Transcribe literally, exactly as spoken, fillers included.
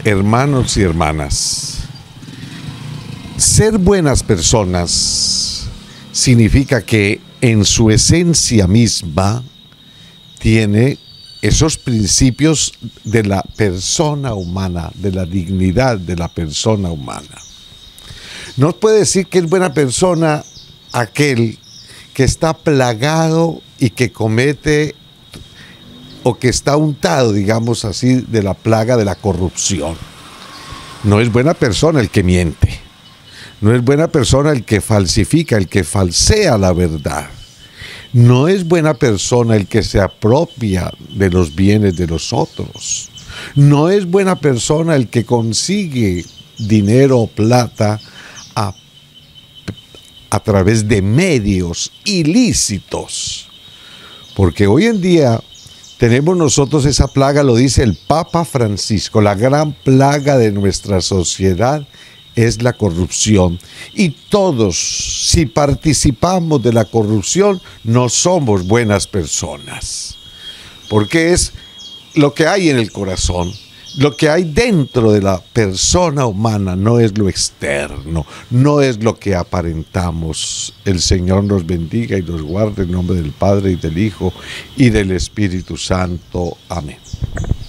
Hermanos y hermanas, ser buenas personas significa que en su esencia misma tiene esos principios de la persona humana, de la dignidad de la persona humana. No puede decir que es buena persona aquel que está plagado y que comete o que está untado, digamos así, de la plaga de la corrupción. No es buena persona el que miente. No es buena persona el que falsifica, el que falsea la verdad. No es buena persona el que se apropia de los bienes de los otros. No es buena persona el que consigue dinero o plata a, a través de medios ilícitos. Porque hoy en día tenemos nosotros esa plaga, lo dice el Papa Francisco, la gran plaga de nuestra sociedad es la corrupción. Y todos, si participamos de la corrupción, no somos buenas personas. Porque es lo que hay en el corazón, lo que hay dentro de la persona humana, no es lo externo, no es lo que aparentamos. El Señor nos bendiga y nos guarde en nombre del Padre y del Hijo y del Espíritu Santo. Amén.